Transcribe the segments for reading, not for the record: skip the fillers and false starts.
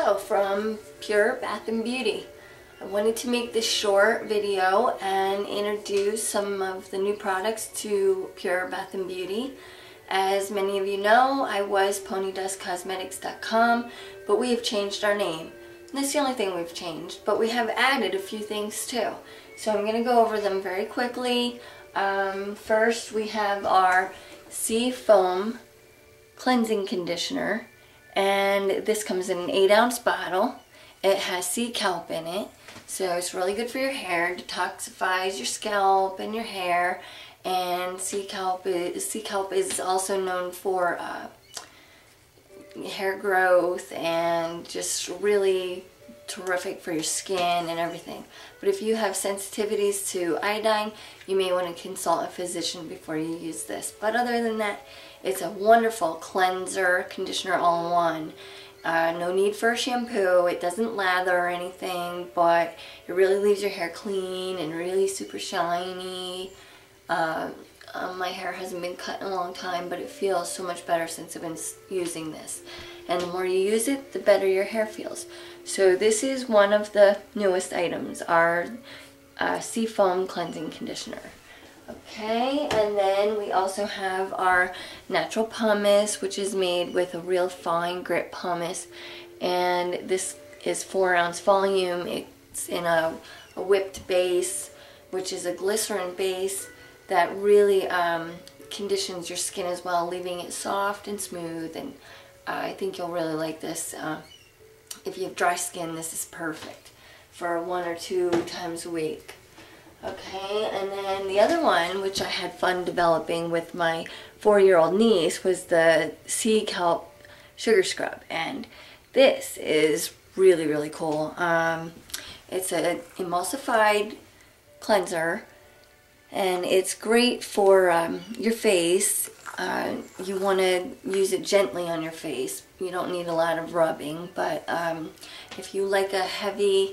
Hello from Pure Bath & Beauty. I wanted to make this short video and introduce some of the new products to Pure Bath & Beauty. As many of you know, I was ponydustcosmetics.com, but we have changed our name. And that's the only thing we've changed, but we have added a few things too. So I'm going to go over them very quickly. First we have our Sea Foam Cleansing Conditioner. And this comes in an 8-ounce bottle. It has sea kelp in it, so it's really good for your hair. Detoxifies your scalp and your hair. And sea kelp is also known for hair growth and just really terrific for your skin and everything. But if you have sensitivities to iodine, you may want to consult a physician before you use this. But other than that, it's a wonderful cleanser, conditioner all in one. No need for a shampoo. It doesn't lather or anything, but it really leaves your hair clean and really super shiny. My hair hasn't been cut in a long time, but it feels so much better since I've been using this. And the more you use it, the better your hair feels. So this is one of the newest items, our Sea Foam Cleansing Conditioner. Okay, and then we also have our natural pumice, which is made with a real fine grit pumice. And this is 4-ounce volume. It's in a whipped base, which is a glycerin base that really conditions your skin as well, leaving it soft and smooth. And I think you'll really like this. If you have dry skin, this is perfect for 1 or 2 times a week. Okay, and then the other one, which I had fun developing with my 4-year-old niece, was the Sea Kelp Sugar Scrub. And this is really, really cool. It's an emulsified cleanser, and it's great for your face. You want to use it gently on your face. You don't need a lot of rubbing, but if you like a heavy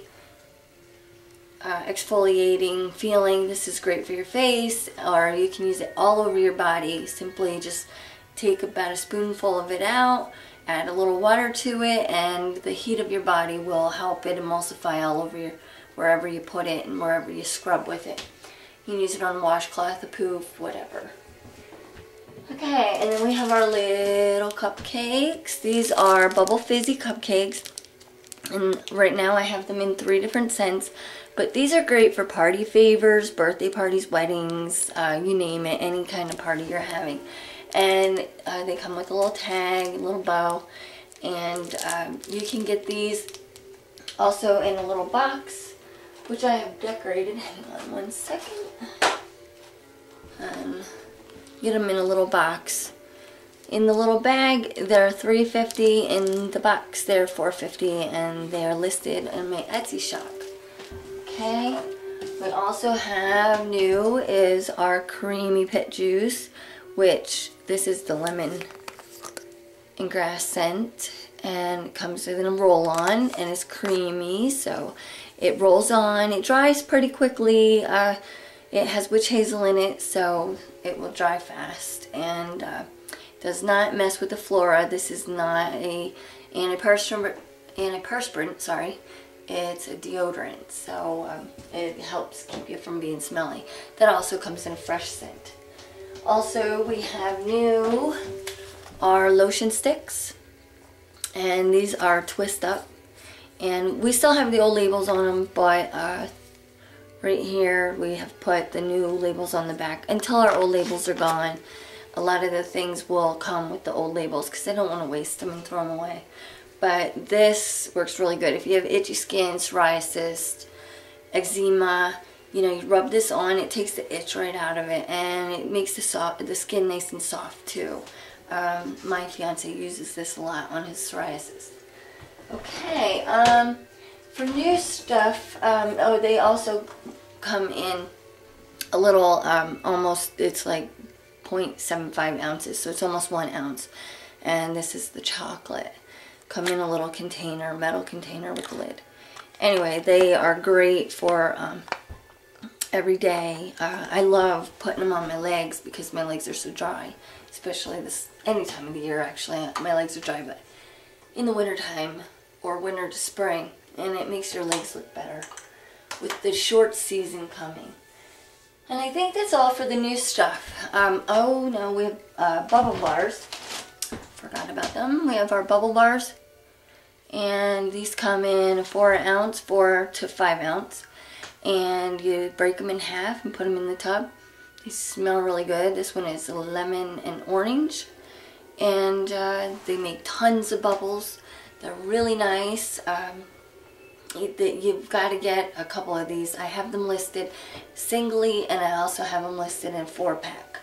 exfoliating feeling, this is great for your face. Or you can use it all over your body. Simply just take about a spoonful of it out, add a little water to it, and the heat of your body will help it emulsify all over wherever you put it and wherever you scrub with it. You can use it on a washcloth, a poof, whatever. Okay, and then we have our little cupcakes. These are Bubble Fizzy cupcakes, and right now I have them in 3 different scents. But these are great for party favors, birthday parties, weddings, you name it, any kind of party you're having. And they come with a little tag, a little bow, and you can get these also in a little box, which I have decorated. Hang on one second. Get them in a little box. In the little bag, they're $3.50. In the box, they're $4.50, and they are listed in my Etsy shop. Okay, we also have new is our Creamy Pit Juice, which this is the lemon and grass scent, and it comes with a roll-on, and it's creamy, so it rolls on. It dries pretty quickly. It has witch hazel in it, so it will dry fast, and does not mess with the flora. This is not a antiperspirant, sorry. It's a deodorant, so it helps keep you from being smelly. That also comes in a fresh scent. Also, we have new our lotion sticks, and these are twist up. And we still have the old labels on them, but right here we have put the new labels on the back. Until our old labels are gone, a lot of the things will come with the old labels because I don't want to waste them and throw them away. But this works really good. If you have itchy skin, psoriasis, eczema, you know, you rub this on, it takes the itch right out of it, and it makes the skin nice and soft too. My fiance uses this a lot on his psoriasis. Okay, for new stuff, oh, they also come in a little, almost, it's like 0.75 ounces, so it's almost 1 ounce. And this is the chocolate. Come in a little container, metal container with a lid. Anyway, they are great for every day. I love putting them on my legs because my legs are so dry, especially any time of the year actually. My legs are dry, but in the wintertime or winter to spring, and it makes your legs look better with the short season coming. And I think that's all for the new stuff. Oh no, we have bubble bars. Forgot about them. We have our bubble bars, and these come in a 4 to 5 ounce, and you break them in half and put them in the tub. They smell really good. This one is lemon and orange, and they make tons of bubbles. They're really nice. You've got to get a couple of these. I have them listed singly, and I also have them listed in 4-pack.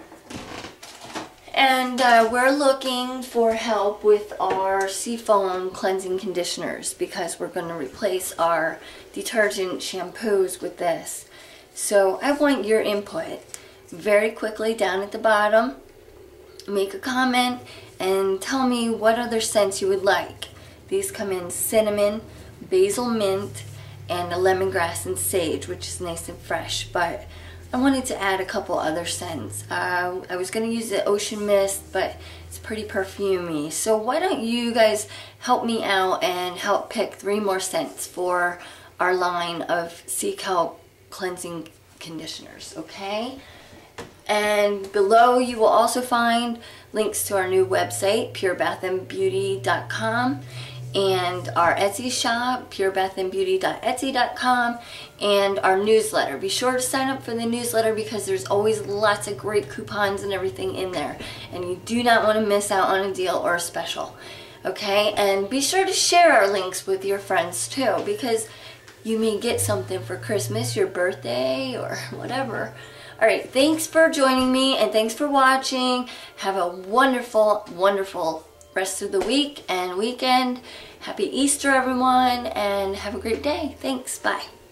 And we're looking for help with our Seafoam cleansing conditioners, because we're going to replace our detergent shampoos with this. So I want your input. Very quickly down at the bottom, make a comment and tell me what other scents you would like. These come in cinnamon, basil mint, and a lemongrass and sage, which is nice and fresh, but I wanted to add a couple other scents. I was going to use the ocean mist, but it's pretty perfumey. So why don't you guys help me out and help pick 3 more scents for our line of Sea Kelp cleansing conditioners, okay? And below you will also find links to our new website, purebathandbeauty.com, and our Etsy shop, purebathandbeauty.etsy.com, and our newsletter. Be sure to sign up for the newsletter, because there's always lots of great coupons and everything in there, and you do not want to miss out on a deal or a special. Okay, and be sure to share our links with your friends too, because you may get something for Christmas, your birthday, or whatever. Alright, thanks for joining me, and thanks for watching. Have a wonderful, wonderful rest of the week and weekend. Happy Easter, everyone, and have a great day. Thanks. Bye.